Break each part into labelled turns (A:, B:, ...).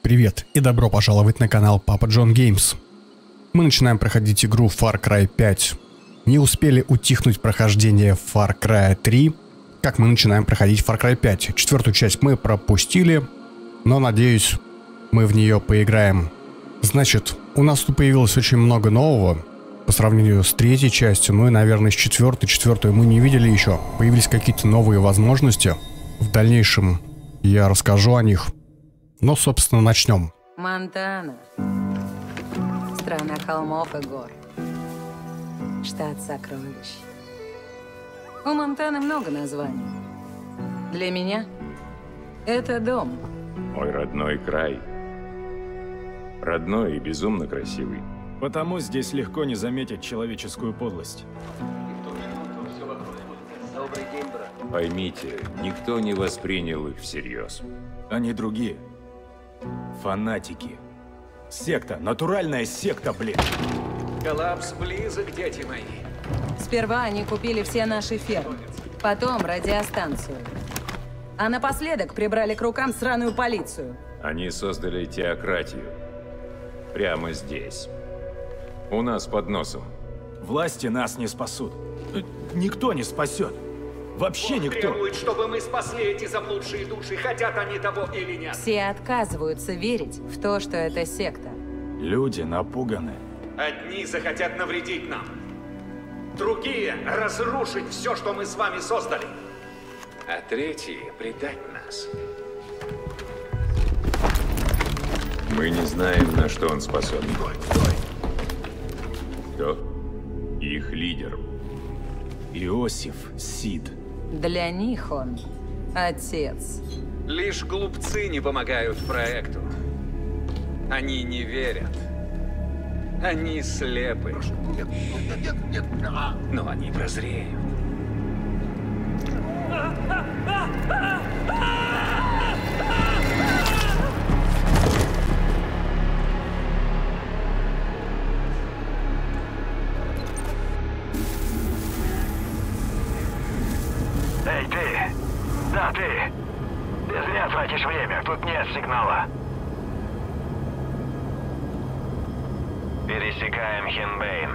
A: Привет и добро пожаловать на канал Папа Джон Геймс. Мы начинаем проходить игру Far Cry 5. Не успели утихнуть прохождение Far Cry 3, как мы начинаем проходить Far Cry 5. Четвертую часть мы пропустили, но надеюсь, мы в нее поиграем. Значит, у нас тут появилось очень много нового по сравнению с третьей частью, ну и, наверное, с четвертой. Четвертую мы не видели еще. Появились какие-то новые возможности. В дальнейшем я расскажу о них. Но, собственно, начнем.
B: Монтана. Страна холмов и гор. Штат сокровищ. У Монтаны много названий. Для меня это дом.
C: Мой родной край. Родной и безумно красивый.
D: Потому здесь легко не заметить человеческую подлость.
C: Поймите, никто не воспринял их всерьез.
D: Они другие. Фанатики. Секта. Натуральная секта, блин.
E: Коллапс близок, дети мои.
B: Сперва они купили все наши фермы, потом радиостанцию. А напоследок прибрали к рукам сраную полицию.
C: Они создали теократию. Прямо здесь. У нас под носом.
D: Власти нас не спасут. Никто не спасет. Вообще никто.
E: Требует, чтобы мы спасли эти заблудшие души, хотят они того или нет.
B: Все отказываются верить в то, что это секта.
D: Люди напуганы.
E: Одни захотят навредить нам. Другие — разрушить все, что мы с вами создали. А третьи — предать нас.
C: Мы не знаем, на что он способен. Кто? Их лидер.
D: Иосиф Сид.
B: Для них он отец.
E: Лишь глупцы не помогают проекту. Они не верят. Они слепы. Но они прозреют.
F: Эй, ты! Да, ты! Ты зря тратишь время, тут нет сигнала. Пересекаем Хинбейн.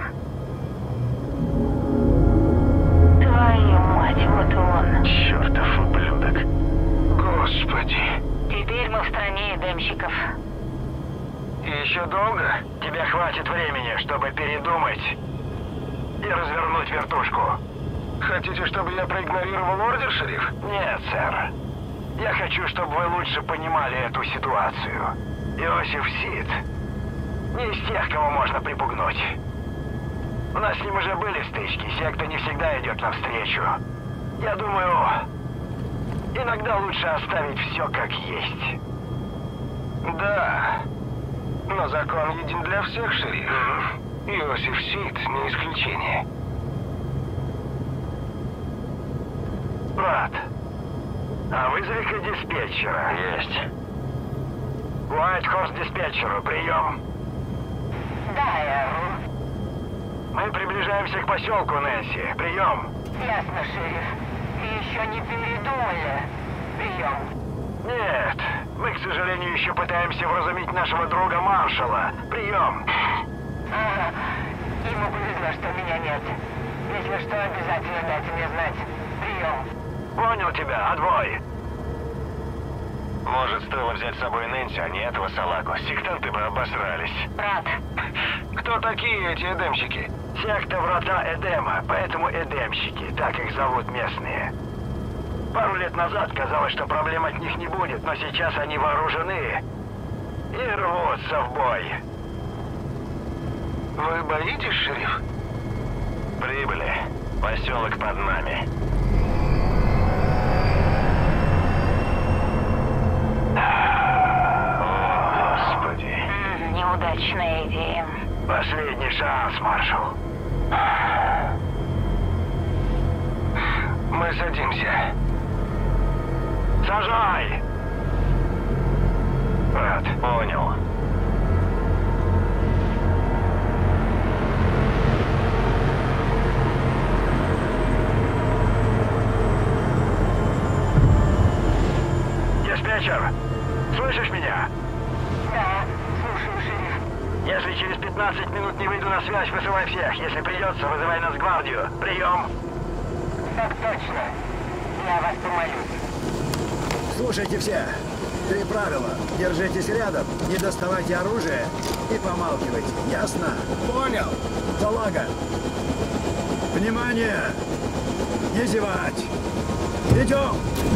G: Твою мать, вот он.
F: Чертов ублюдок. Господи.
G: Теперь мы в стране эдемщиков.
F: Еще долго? Тебе хватит времени, чтобы передумать и развернуть вертушку. Хотите, чтобы я проигнорировал ордер, шериф? Нет, сэр. Я хочу, чтобы вы лучше понимали эту ситуацию. Иосиф Сид не из тех, кого можно припугнуть. У нас с ним уже были стычки, секта не всегда идет навстречу. Я думаю, иногда лучше оставить все как есть. Да, но закон един для всех, шериф. Иосиф Сид не исключение. Брат, а вызови-ка диспетчера. Есть. Уайт-Хорс диспетчеру, прием.
G: Да,
F: Мы приближаемся к поселку, Нэнси. Прием.
G: ясно, шериф. И еще не передумали. Прием.
F: Нет, мы, к сожалению, еще пытаемся вразумить нашего друга Маршала. Прием.
G: Ага. Ему повезло, что меня нет. Если что, обязательно дайте мне знать. Прием.
F: Понял тебя, отбой. Может, стоило взять с собой Нэнси, а не этого салагу. Сектанты бы обосрались.
G: Брат.
F: Кто такие эти эдемщики? Секта Врата Эдема, поэтому эдемщики, так их зовут местные. Пару лет назад казалось, что проблем от них не будет, но сейчас они вооружены и рвутся в бой. Вы боитесь, шериф? Прибыли. Поселок под нами. О, Господи.
G: Неудачная идея.
F: Последний шанс, маршал. Мы садимся. Сажай! Брат, понял. Диспетчер, слышишь меня? Если через 15 минут не выйду на связь, вызывай всех. Если придется, вызывай нас в гвардию. Прием.
G: Так точно. Я вас помолюсь.
H: Слушайте все. 3 правила. Держитесь рядом, не доставайте оружие и помалкивайте. Ясно? Понял. Салага. Внимание! Не зевать. Идем!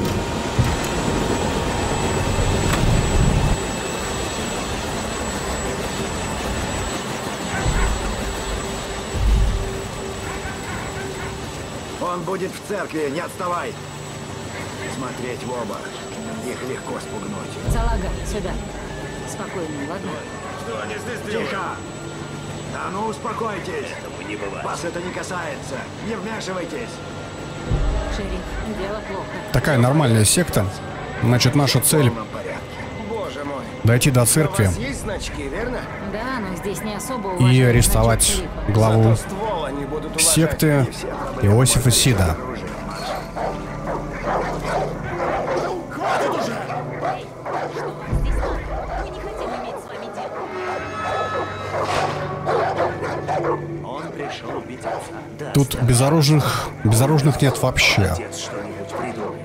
H: Он будет в церкви, не отставай. Смотреть в оба. Их легко спугнуть.
B: Салага, сюда. Спокойно, ладно?
D: Что они здесь делают?
H: Тихо! Да ну успокойтесь.
E: Этому не бывает.
H: Вас это не касается. Не вмешивайтесь.
B: Шериф, дело плохо.
A: Такая нормальная секта. Значит, наша цель
H: В полном порядке.
I: Боже мой.
A: дойти до церкви
I: У вас есть значки, верно?
B: Да, но здесь не особо
A: и
B: уважают
A: арестовать
B: значок шерифа.
A: главу
I: Зато ствол они будут уважать.
A: секты Иосифа Сида.
H: Оружие, маршал.
E: Он пришел убить отца. Да,
A: Тут безоружных нет вообще.
E: отец что-нибудь придумает.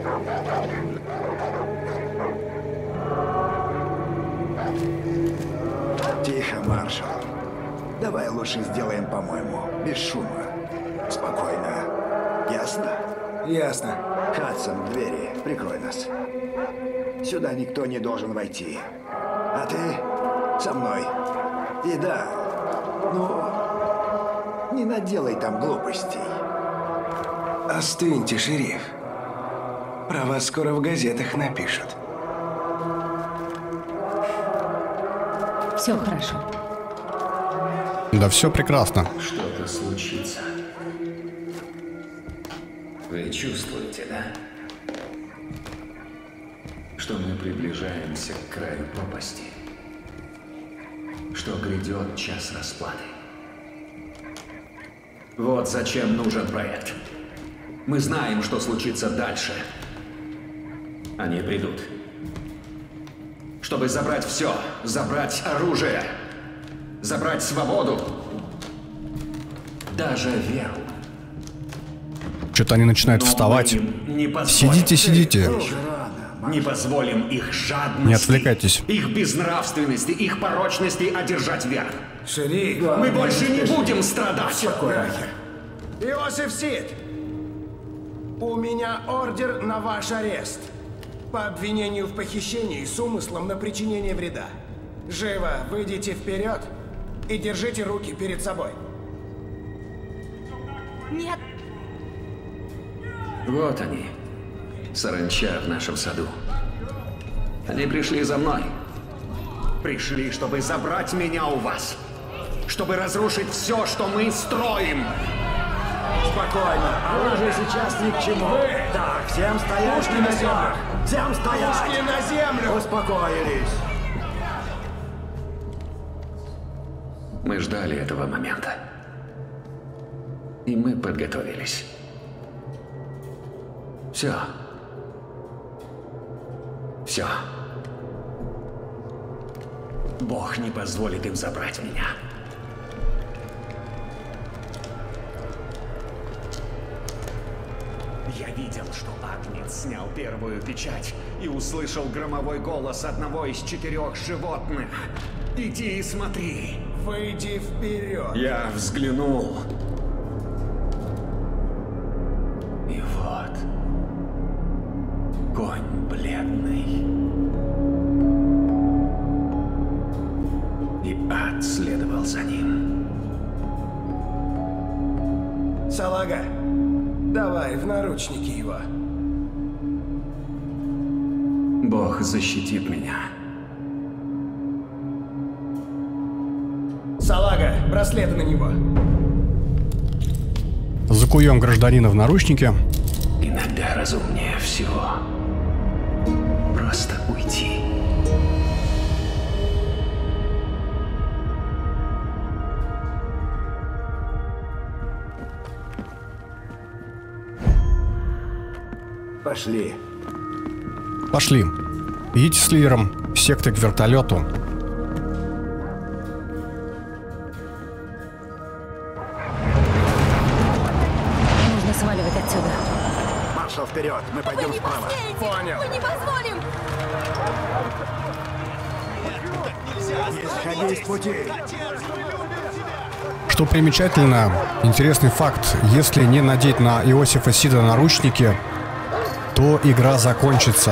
H: Тихо, маршал. Давай лучше сделаем, по-моему, без шума. Спокойно. Ясно?
I: Ясно.
H: Хадсон, к двери. Прикрой нас. Сюда никто не должен войти. А ты со мной. И да, ну, не наделай там глупостей.
I: Остыньте, шериф. Про вас скоро в газетах напишут.
B: Все хорошо.
A: Да все прекрасно.
E: Что-то случится. Вы чувствуете, да? Что мы приближаемся к краю пропасти. Что грядет час расплаты. Вот зачем нужен проект. Мы знаем, что случится дальше. Они придут. Чтобы забрать все. Забрать оружие. Забрать свободу. Даже веру.
A: Что-то они начинают
E: Но мы
A: вставать.
E: им не позволим.
A: Сидите, сидите.
E: Не позволим их жадности,
A: Не отвлекайтесь.
E: их безнравственности, их порочности одержать верх.
I: Шериф.
E: Мы больше не будем страдать.
I: Иосиф Сид, у меня ордер на ваш арест. По обвинению в похищении с умыслом на причинение вреда. Живо выйдите вперед и держите руки перед собой.
B: Нет.
E: Вот они, саранча в нашем саду. Они пришли за мной. Пришли, чтобы забрать меня у вас. Чтобы разрушить все, что мы строим.
H: Спокойно. Оружие сейчас ни к чему. Так, всем стоять
I: Пушки
H: на
I: на
H: местах.
I: землю.
H: Всем стоять.
I: Пушки на землю!
H: Успокоились.
E: Мы ждали этого момента. И мы подготовились. Все. Все. Бог не позволит им забрать меня. Я видел, что Агнец снял первую печать и услышал громовой голос одного из 4 животных. Иди и смотри.
I: Выйди вперед.
E: Я взглянул. И вот. Конь бледный. И ад следовал за ним.
I: Салага, давай в наручники его.
E: Бог защитит меня.
I: Салага, браслеты на него.
A: Закуем гражданина в наручники.
E: Иногда разумнее всего просто уйти.
H: Пошли.
A: Пошли. Идите с Ливером в секты к вертолету.
H: вперед, мы пойдем справа.
I: Понял.
J: Мы не позволим!
H: Не сходи с пути.
A: Что примечательно, интересный факт, если не надеть на Иосифа Сида наручники, то игра закончится.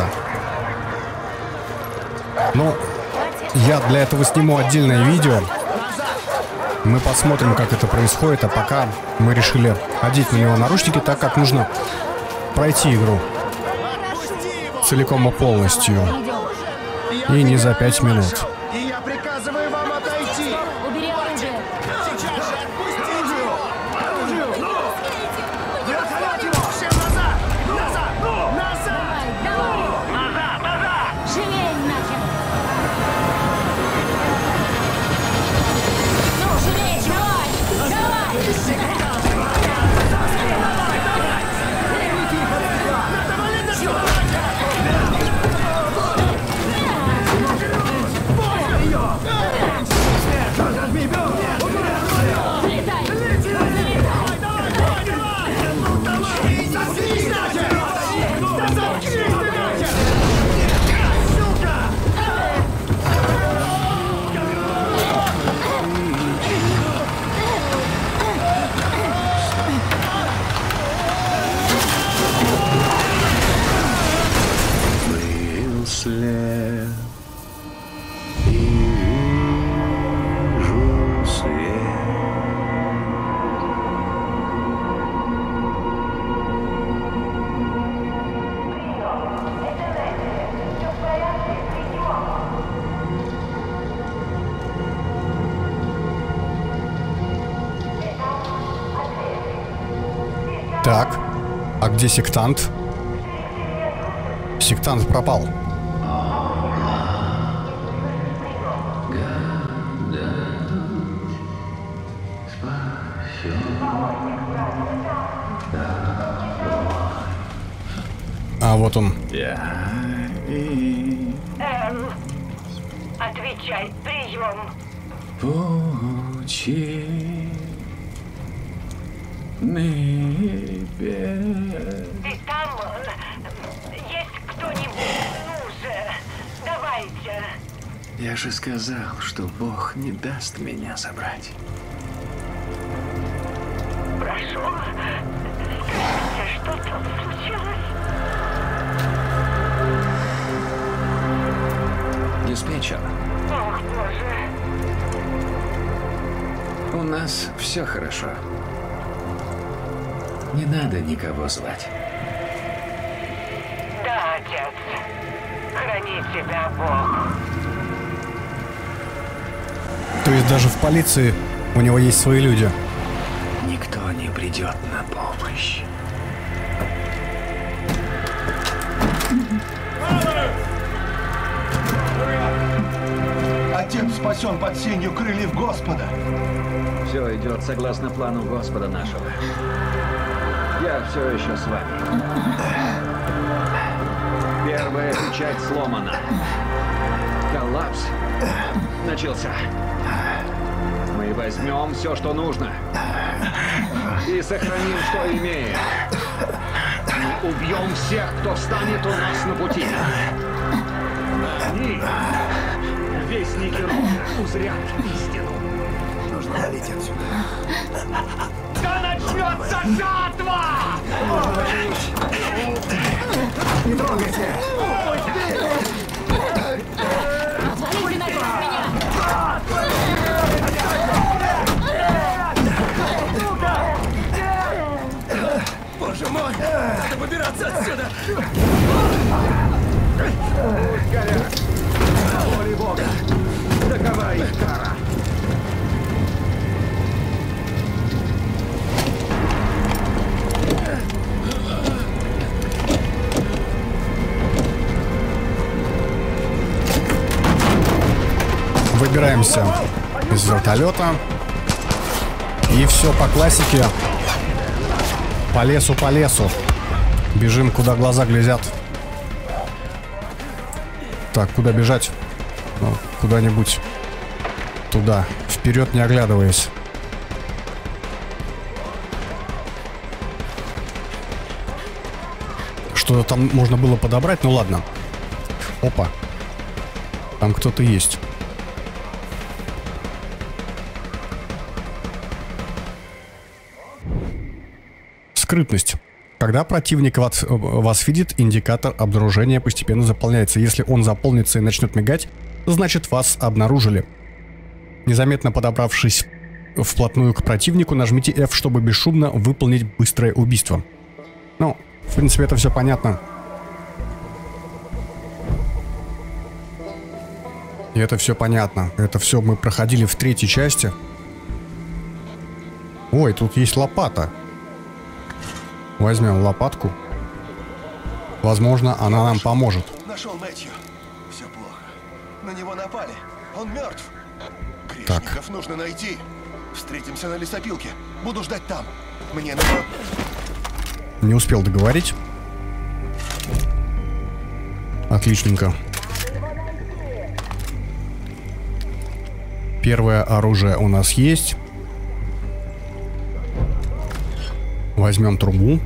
A: Но я для этого сниму отдельное видео. Мы посмотрим, как это происходит, а пока мы решили одеть на него наручники, так как нужно пройти игру целиком и полностью. И не за 5 минут.
I: И я приказываю вам отойти.
J: Убери оружие!
I: Всем назад! Назад! Назад!
J: Давай! Живей нахер! Ну, живей! Давай! Давай!
E: След и вижу свет.
A: Так, а где сектант? Сектант пропал. А вот он.
G: Отвечай, прием.
E: Пучи небес.
G: Ты там? Есть кто-нибудь? Ну же, давайте.
E: Я же сказал, что Бог не даст меня забрать.
G: Прошу, скажите, что там случилось?
E: Диспетчер,
G: Ох, Боже.
E: у нас все хорошо. Не надо никого звать.
G: Да, отец. Храни тебя Бог.
A: То есть даже в полиции у него есть свои люди.
E: Никто не придет на помощь.
H: Отец спасен под сенью крыльев Господа.
E: Все идет согласно плану Господа нашего. Я все еще с вами. Первая печать сломана. Коллапс начался. Мы возьмем все, что нужно. И сохраним, что имеем. Мы убьем всех, кто встанет у нас на пути. Они, вестники рода, узрят истину.
H: Нужно валить отсюда.
F: Да начнется жатва!
H: Не трогайте!
J: Отвалите нафиг от меня!
I: Боже мой! Надо выбираться отсюда!
E: Горят! Воли Бога! Такова их кара!
A: Выбираемся из вертолета. И все по классике. По лесу, по лесу. Бежим, куда глаза глядят. Так, куда бежать? Ну, куда-нибудь туда. Вперед, не оглядываясь. Что-то там можно было подобрать, ну ладно. Опа. Там кто-то есть. Скрытность. Когда противник вас видит, индикатор обнаружения постепенно заполняется. Если он заполнится и начнет мигать, значит вас обнаружили. Незаметно подобравшись вплотную к противнику, нажмите F, чтобы бесшумно выполнить быстрое убийство. Ну, в принципе, это все понятно. И это все понятно. Это все мы проходили в 3-й части. Ой, тут есть лопата. Возьмем лопатку. Возможно, она нам поможет.
K: Нашел Мэтью. Все плохо. На него напали. Он мертв.
A: Так.
K: Грешников нужно найти. Встретимся на лесопилке. Буду ждать там. Мне нужно...
A: Не успел договорить. Отличненько. Первое оружие у нас есть. Возьмем трубу.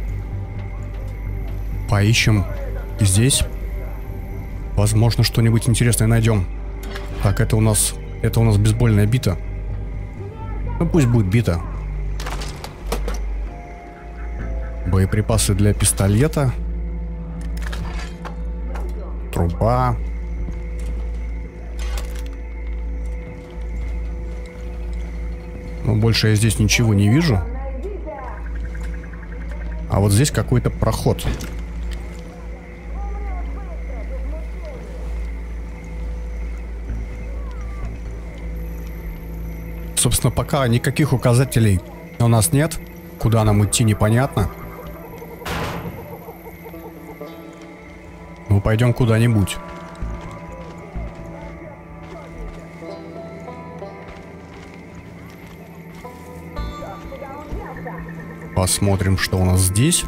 A: Поищем здесь. Возможно, что-нибудь интересное найдем. Так, это у нас бейсбольная бита. Ну, пусть будет бита. Боеприпасы для пистолета. Труба. Но больше я здесь ничего не вижу. А вот здесь какой-то проход. Собственно, пока никаких указателей у нас нет. Куда нам идти, непонятно. Мы пойдем куда-нибудь. Посмотрим, что у нас здесь.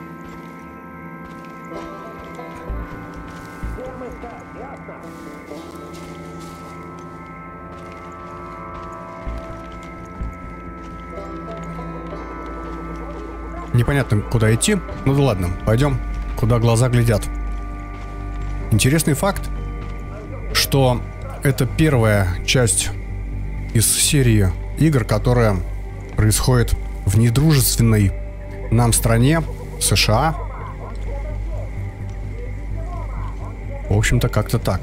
A: Непонятно, куда идти. Ну да ладно, пойдем, куда глаза глядят. Интересный факт, что это первая часть из серии игр, которая происходит в недружественной нам стране, США. В общем-то, как-то так.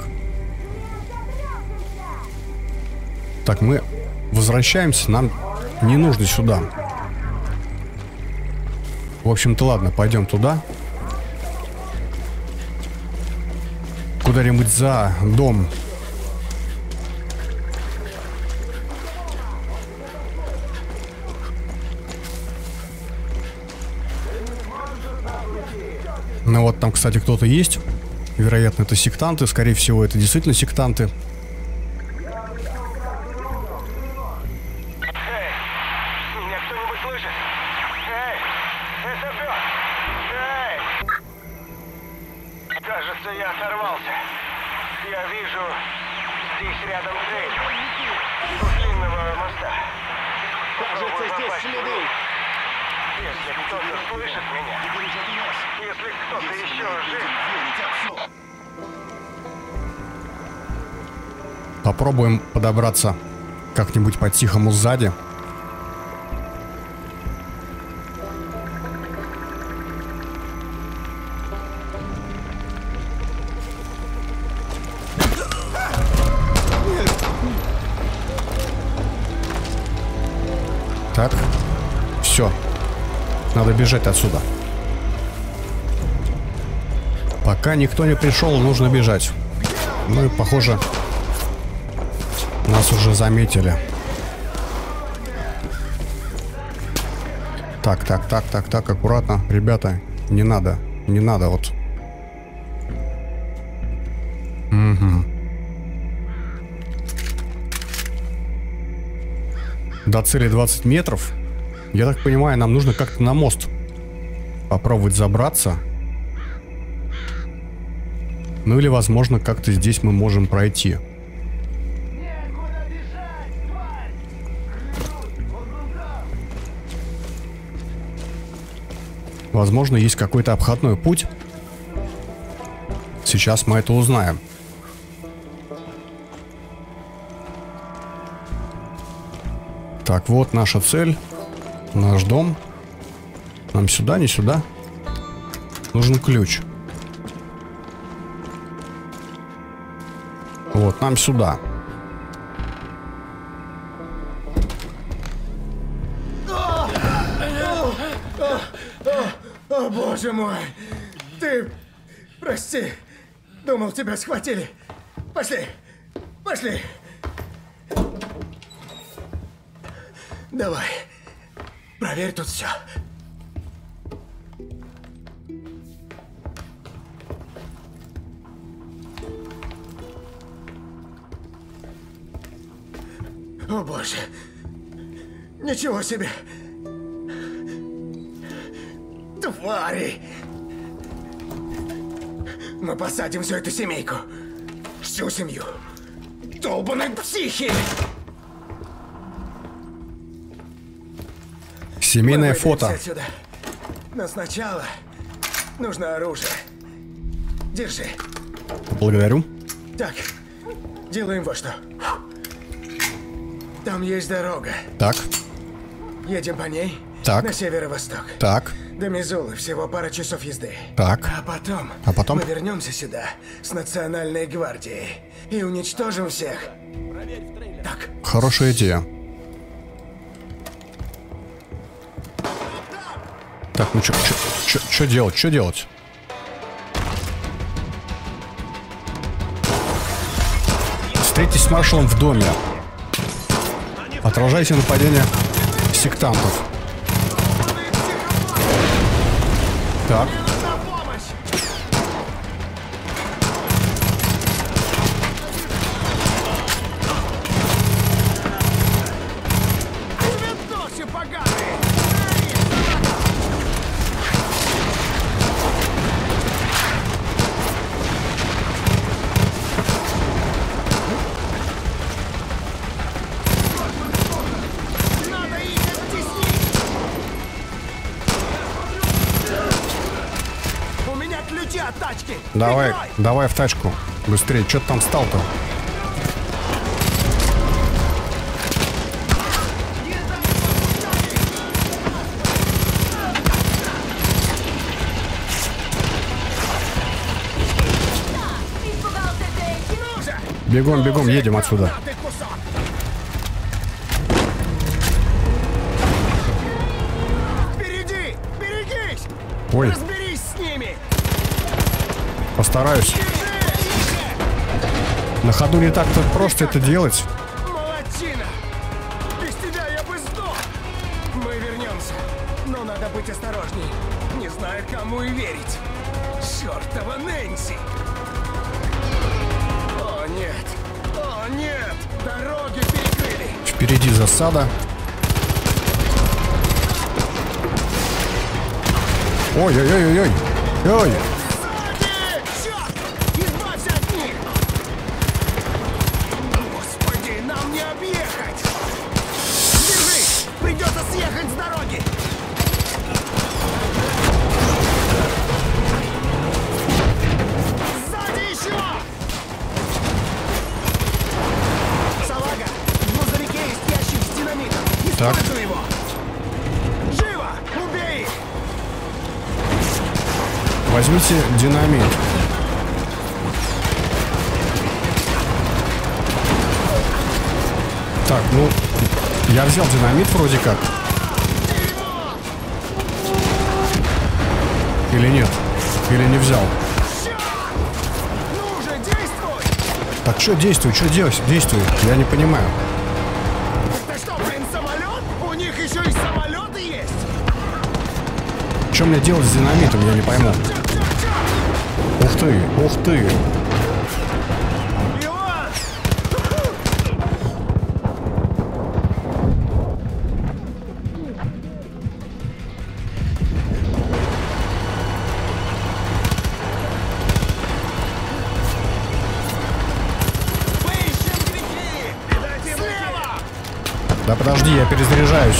A: Так, мы возвращаемся, нам не нужно сюда. В общем-то, ладно, пойдем туда. Куда-нибудь за дом. Ну вот там, кстати, кто-то есть. Вероятно, это сектанты. Скорее всего, это действительно сектанты.
F: Кажется, я оторвался. Я вижу здесь рядом цель. У длинного моста. Кажется, здесь следы. Если кто-то слышит меня, если кто-то еще жив...
A: Попробуем подобраться как-нибудь по-тихому сзади. Так, все. Надо бежать отсюда. Пока никто не пришел, нужно бежать. Ну и похоже, нас уже заметили. Так, аккуратно. Ребята, не надо, вот. Угу. До цели 20 метров. Я так понимаю, нам нужно как-то на мост попробовать забраться. Ну или, возможно, как-то здесь мы можем пройти. Возможно, есть какой-то обходной путь. Сейчас мы это узнаем. Так, вот наша цель. Наш дом. Нам сюда, не сюда. Нужен ключ. Вот, нам сюда.
I: О, боже мой! Ты... Прости. Думал, тебя схватили. Пошли. Пошли. Давай. Проверь тут все. О, боже. Ничего себе. Твари. Мы посадим всю эту семейку. Всю семью. Долбаные психи.
A: Семейное фото.
I: Отсюда. Но сначала нужно оружие. Держи.
A: Благодарю.
I: Так, делаем вот что. Там есть дорога.
A: Так.
I: Едем по ней.
A: Так.
I: На северо-восток.
A: Так.
I: До Мизулы всего пара часов езды.
A: Так.
I: А потом мы вернемся сюда с Национальной гвардией и уничтожим всех. Так.
A: Хорошая идея. Так, ну что делать? Что делать? Встретитесь с маршалом в доме. Отражайте нападение сектантов. Так. Давай, давай в тачку. Быстрее. Что ты там стал-то? Бегом, бегом, едем отсюда.
I: Впереди! Берегись!
A: Ой.
I: Разберись с ними!
A: Постараюсь. На ходу не так-то просто это делать.
I: Молодчина! Без тебя я бы сдох! Мы вернемся, но надо быть осторожней. Не знаю, кому и верить. Чёртова Нэнси! О, нет! О, нет! Дороги перекрыли!
A: Впереди засада. Ой-ой-ой-ой-ой! Ой!
I: Съехать с дороги! Сзади еще! Салага, в грузовике есть ящик с динамитом. Используй его! Живо! Убей их!
A: Возьмите динамит. Так, ну, я взял динамит вроде как. Или нет? Или не взял?
I: Ну же, действуй!
A: Так что действуй? Что делать? Действуй. Я не понимаю.
I: Это что, блин, самолет? У них еще и самолеты есть!
A: Что мне делать с динамитом? Я не пойму. Ух ты, ух ты. Да подожди, я перезаряжаюсь.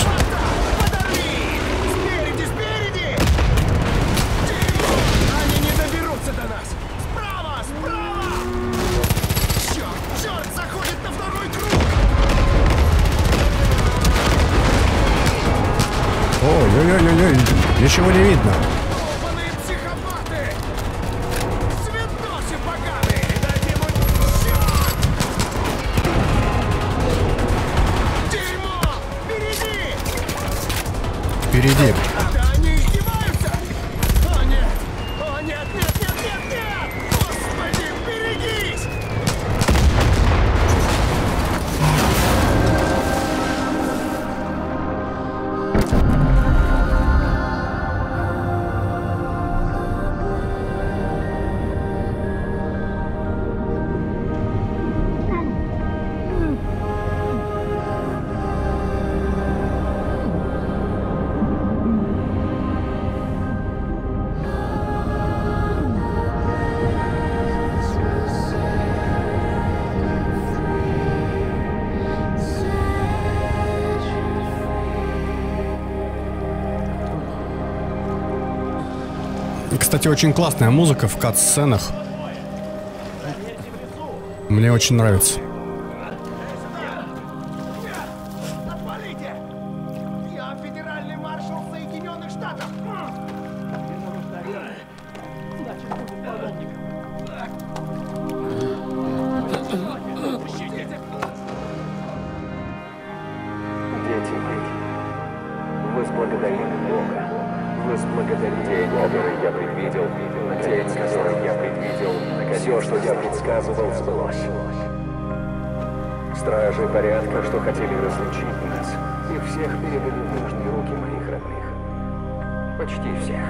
I: Спереди, спереди! Они не доберутся до нас! Справа,
A: Ой-ой-ой-ой-ой. Ничего не видно.
I: Долбаные психопаты! Святосы поганые! Дайте ему счет! Дерьмо! Впереди!
A: Впереди.
I: Да они издеваются! О нет! О нет, нет, нет, нет, нет! Господи, берегись!
A: Кстати, очень классная музыка в кат-сценах. Мне очень нравится.
I: Отвалите! Я федеральный маршал Соединенных Штатов!
F: Дети, вы благодарили Бога. Вы благодарите день, который я предвидел, день, который я предвидел. Все, что я предсказывал, сбылось. Стражи порядка, что хотели разлучить нас, и всех передали в нужные руки моих родных. Почти всех.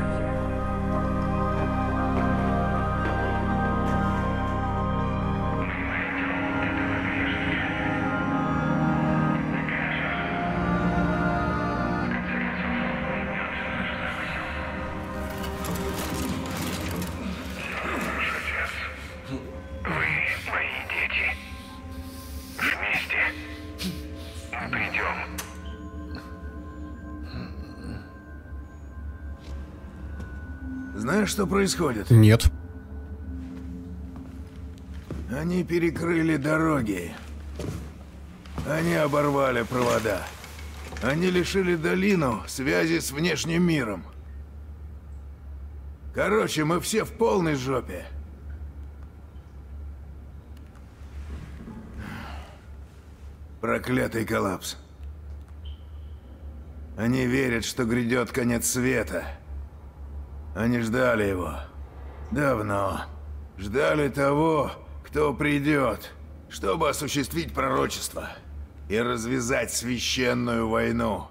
H: Знаешь, что происходит?
A: Нет.
H: Они перекрыли дороги. Они оборвали провода. Они лишили долину связи с внешним миром. Короче, мы все в полной жопе. Проклятый коллапс. Они верят, что грядет конец света. Они ждали его. Давно. Ждали того, кто придет, чтобы осуществить пророчество и развязать священную войну.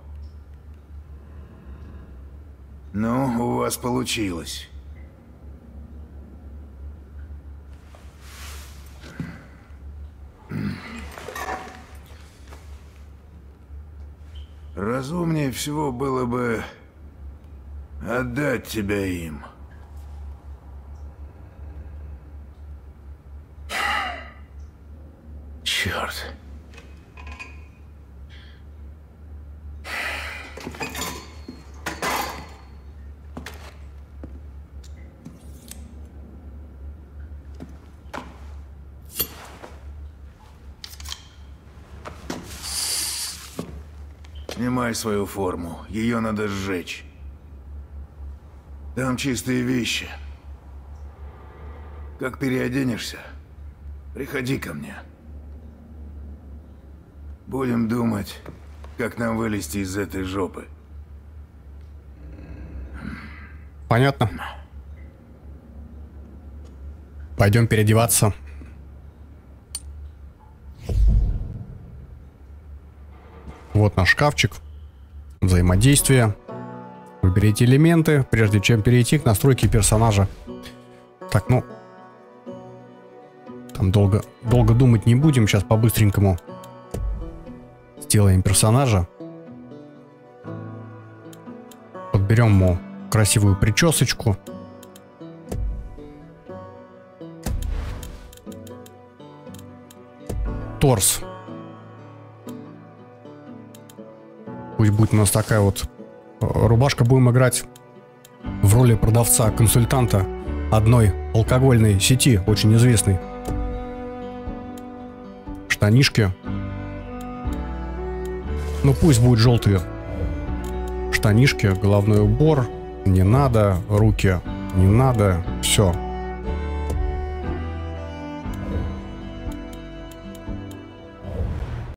H: Ну, у вас получилось. Разумнее всего было бы отдать тебя им. Черт. Снимай свою форму. Ее надо сжечь. Там чистые вещи. Как переоденешься, приходи ко мне. Будем думать, как нам вылезти из этой жопы.
A: Понятно. Пойдем переодеваться. Вот наш шкафчик. Взаимодействие. Выберите элементы, прежде чем перейти к настройке персонажа. Так, ну... Там долго думать не будем. Сейчас по-быстренькому сделаем персонажа. Подберем ему красивую причесочку. Торс. Пусть будет у нас такая вот рубашка. Будем играть в роли продавца-консультанта одной алкогольной сети, очень известной. Штанишки. Ну пусть будут желтые штанишки, головной убор, не надо, руки, не надо, все.